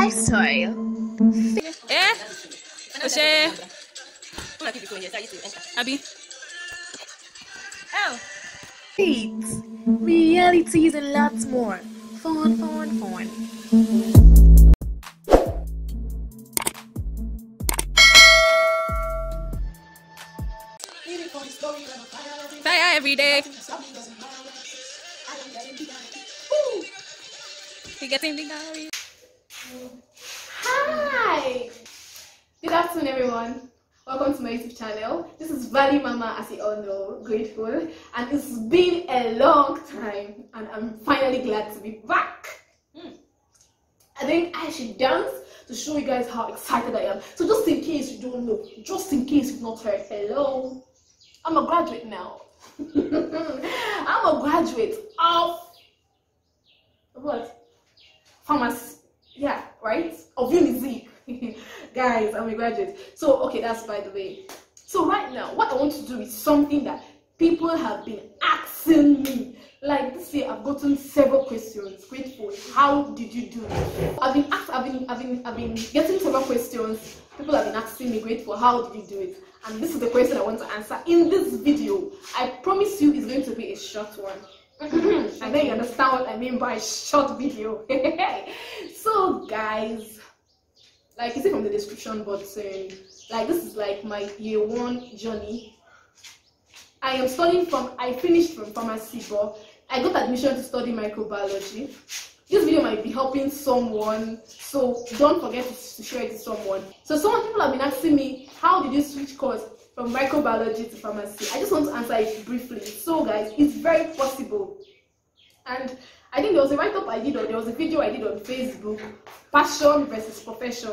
lifestyle. Eh? Oshé. Abi. Oh. Wait, realities and lots more. Fun. Fire every day. You getting the gallery? Hi! Good afternoon, everyone. Welcome to my YouTube channel. This is Valley Mama, as you all know, grateful. And it's been a long time, and I'm finally glad to be back. I think I should dance to show you guys how excited I am. So just in case you don't know, just in case you've not heard, hello, I'm a graduate now. I'm a graduate of what? Pharmacy. Yeah, right? Of Unizik. Guys, I'm a graduate. So, okay, that's by the way. So right now, what I want to do is something that people have been asking me. Like this year, I've gotten several questions. Grateful. How did you do it? I've been getting several questions. People have been asking me, grateful, how did you do it? And this is the question I want to answer in this video. I promise you, it's going to be a short one. I think you understand what I mean by short video. So guys, like you see from the description button, like this is like my year one journey. I finished from pharmacy, but I got admission to study microbiology. This video might be helping someone, so don't forget to share it to someone. So people have been asking me, how did you switch course from microbiology to pharmacy? I just want to answer it briefly. So guys, it's very possible. And I think there was a write-up I did, or there was a video I did on Facebook, passion versus profession.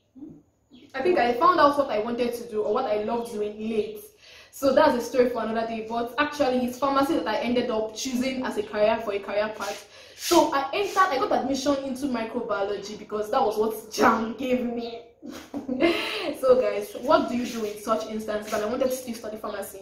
I think I found out what I wanted to do or what I loved doing late. So that's a story for another day. But actually, it's pharmacy that I ended up choosing as a career path. So I got admission into microbiology because that was what JAMB gave me. So guys, what do you do in such instances? And I wanted to still study pharmacy.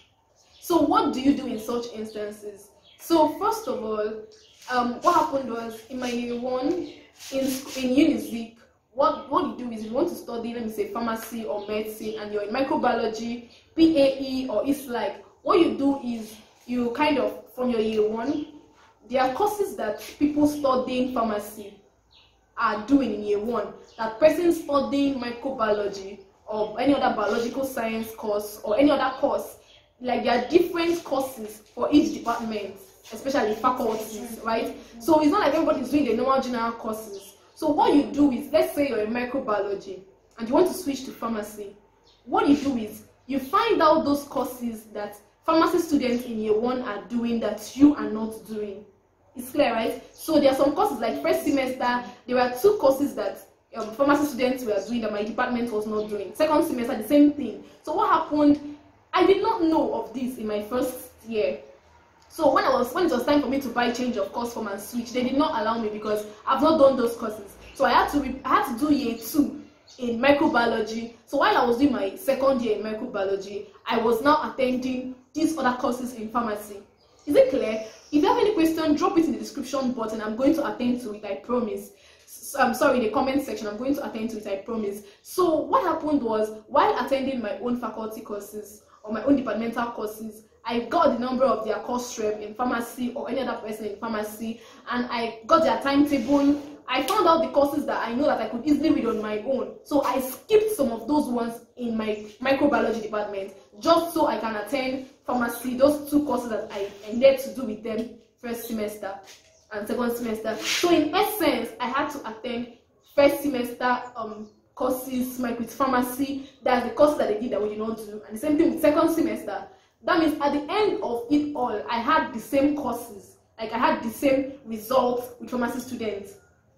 So what do you do in such instances? So first of all, what happened was in my year one in Unizik, what you do is you want to study, let me say, pharmacy or medicine, and you're in microbiology, PAE, or it's like, what you do is you kind of, from your year one, there are courses that people studying pharmacy are doing in year one, that person studying microbiology or any other biological science course or any other course, like there are different courses for each department, especially faculties, right? So it's not like everybody's doing the normal general courses. So what you do is, let's say you're in microbiology and you want to switch to pharmacy. What you do is you find out those courses that pharmacy students in year one are doing that you are not doing. It's clear, right? So there are some courses like first semester, there were 2 courses that pharmacy students were doing that my department was not doing. Second semester, the same thing. So what happened? I did not know of this in my first year. So when it was time for me to buy change of course form and switch, they did not allow me because I've not done those courses. So I had to do year 2 in microbiology. So while I was doing my second year in microbiology, I was now attending these other courses in pharmacy. Is it clear? If you have any question, drop it in the description button. I'm going to attend to it, I promise. I'm sorry, the comment section, I'm going to attend to it, I promise. So what happened was, while attending my own faculty courses or my own departmental courses, I got the number of their course rep in pharmacy or any other person in pharmacy, and I got their timetable. I found out the courses that I know that I could easily read on my own. So I skipped some of those ones in my microbiology department just so I can attend pharmacy, those 2 courses that I ended to do with them first semester and second semester. So in essence, I had to attend first semester courses with pharmacy. That's the courses that they did that we did not do. And the same thing with second semester. That means at the end of it all, I had the same courses. Like I had the same results with pharmacy students.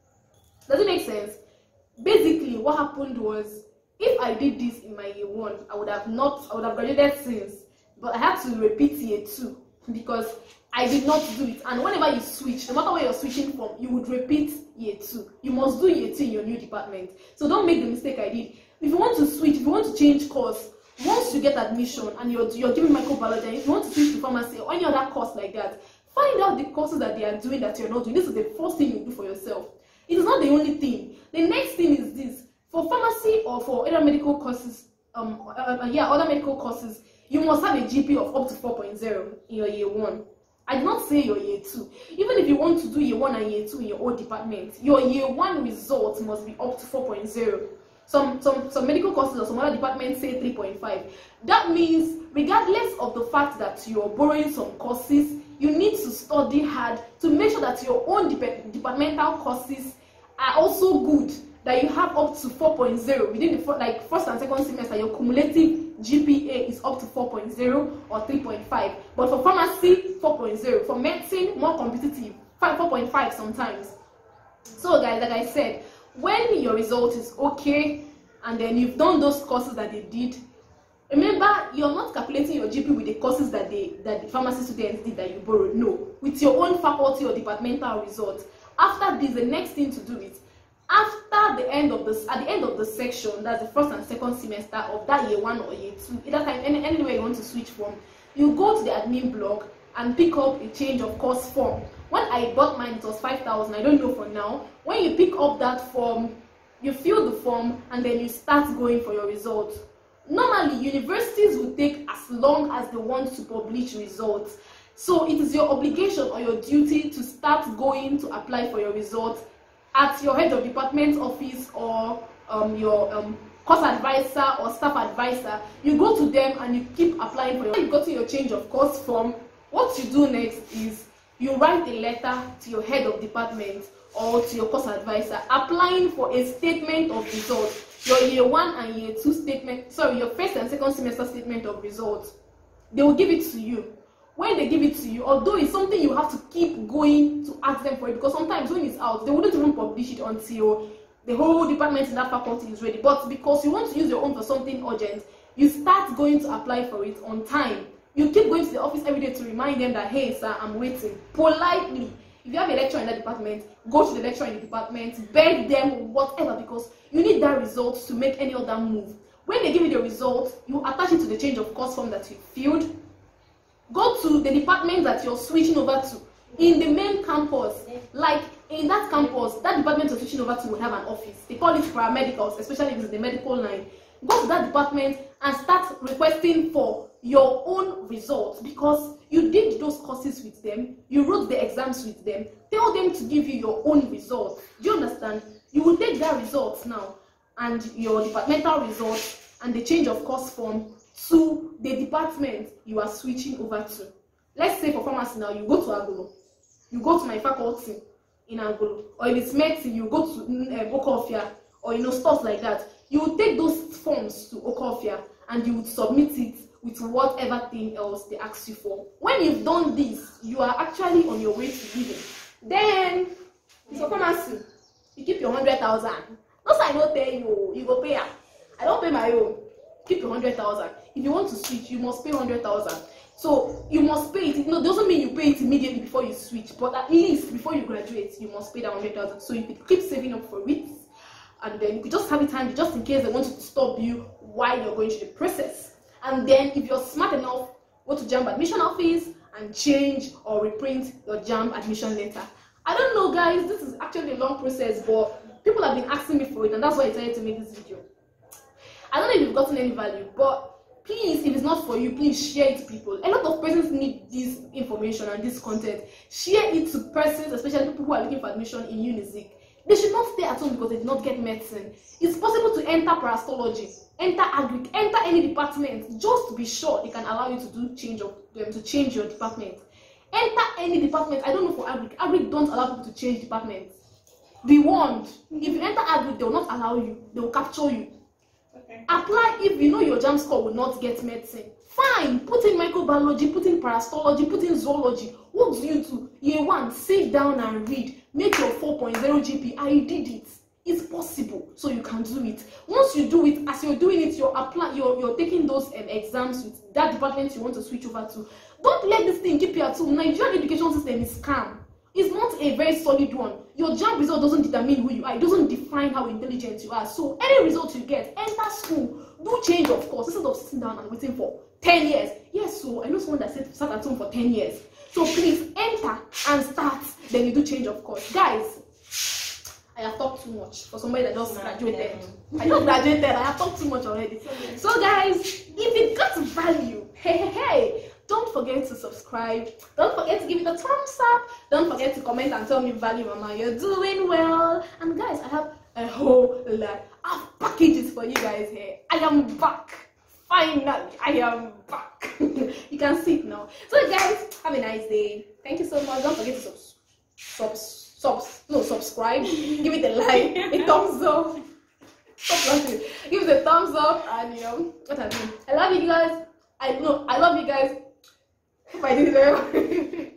Does it make sense? Basically, what happened was, if I did this in my year 1, I would have graduated since. But I had to repeat year 2 because I did not do it. And whenever you switch, no matter where you're switching from, you would repeat year 2. You must do year 2 in your new department. So don't make the mistake I did. If you want to switch, if you want to change course, once you get admission and you're doing microbiology, and if you want to switch to pharmacy or any other course like that, find out the courses that they are doing that you're not doing. This is the first thing you do for yourself. It is not the only thing. The next thing is this: for pharmacy or for other medical courses, other medical courses, you must have a GP of up to 4.0 in your year 1. I did not say your year 2. Even if you want to do year 1 and year 2 in your own department, your year 1 results must be up to 4.0. Some medical courses or some other departments say 3.5. That means, regardless of the fact that you're borrowing some courses, you need to study hard to make sure that your own departmental courses are also good, that you have up to 4.0 within the first and second semester. Your cumulative GPA is up to 4.0 or 3.5. But for pharmacy, 4.0. For medicine, more competitive, 4.5 sometimes. So guys, like I said, when your result is okay and then you've done those courses that they did, remember, you're not calculating your GP with the courses that the pharmacy students did that you borrowed. No, with your own faculty or departmental results. After this, the next thing to do is, at the end of the section, that's the first and second semester of that year 1 or year 2, either time, anywhere you want to switch from, you go to the admin block and pick up a change of course form. When I bought mine, it was 5,000. I don't know for now. When you pick up that form, you fill the form and then you start going for your results. Normally, universities will take as long as they want to publish results. So it is your obligation or your duty to start going to apply for your results at your head of department office or your course advisor or staff advisor. You go to them and you keep applying for your. When you go to your change of course form, what you do next is you write a letter to your head of department or to your course advisor applying for a statement of results. Your year 1 and year 2 statement, your first and second semester statement of results. They will give it to you. When they give it to you, although it's something you have to keep going to ask them for it, because sometimes when it's out, they wouldn't even publish it until the whole department in that faculty is ready. But because you want to use your own for something urgent, you start going to apply for it on time. You keep going to the office every day to remind them that, hey sir, I'm waiting. Politely. If you have a lecturer in that department, go to the lecturer in the department, beg them, whatever, because you need that result to make any other move. When they give you the result, you attach it to the change of course form that you filled. Go to the department that you're switching over to. In the main campus, like in that campus, that department you're switching over to will have an office. They call it paramedicals, especially if it's in the medical line. Go to that department and start requesting for your own results, because you did those courses with them, you wrote the exams with them. Tell them to give you your own results. Do you understand? You will take that results now and your departmental results and the change of course form to the department you are switching over to. Let's say for pharmacy now, you go to Agolo, you go to my faculty in Agolo, or if it's medicine, you go to Okofia, or stores like that. You will take those forms to Okofia and you would submit it with whatever thing else they ask you for. When you've done this, you are actually on your way to giving. Then, for pharmacy, you keep your 100,000. Not so I don't tell you, you go pay. I don't pay my own. Keep your 100,000. If you want to switch, you must pay 100,000. So you must pay it. No, doesn't mean you pay it immediately before you switch, but at least before you graduate, you must pay that 100,000. So you could keep saving up for it, and then you could just have it handy just in case they want to stop you while you're going through the process. And then, if you're smart enough, go to JAMB admission office and change or reprint your JAMB admission letter. I don't know, guys. This is actually a long process, but people have been asking me for it, and that's why I decided to make this video. I don't know if you've gotten any value, but please, if it's not for you, please share it to people. A lot of persons need this information and this content. Share it to persons, especially people who are looking for admission in Unizik. They should not stay at home because they did not get medicine. It's possible to enter parastology, enter agric, enter any department, just to be sure they can allow you to do change your department. Enter any department. I don't know for agric. Agric don't allow people to change departments. Be warned. If you enter agric, they will not allow you. They will capture you. Okay. Apply if you know your JAMB score will not get medicine. Fine. Put in microbiology, put in parasitology, put in zoology. What do you do? Year 1, sit down and read. Make your 4.0 GP. I did it. It's possible, so you can do it. Once you do it, as you're doing it, you're taking those exams with that department you want to switch over to. Don't let this thing keep you at home. Nigerian education system is scam. It's not a very solid one. Your JAMB result doesn't determine who you are. It doesn't define how intelligent you are. So any result you get, enter school, do change of course instead of sitting down and waiting for 10 years. Yes, so I know someone that sat at home for 10 years. So please enter and start, then you do change of course. Guys, I have talked too much for somebody that just graduated. I just graduated. I have talked too much already. So guys, if you got value, hey, don't forget to subscribe. Don't forget to give it a thumbs up. Don't forget to comment and tell me, Value Mama, you're doing well. And guys, I have a whole lot of packages for you guys here. I am back. Finally, I am back. You can see it now. So guys, have a nice day. Thank you so much. Don't forget to subscribe. Give it a like, a thumbs up. Give it a thumbs up, and what I mean. I love you guys. I love you guys. If I did it very well.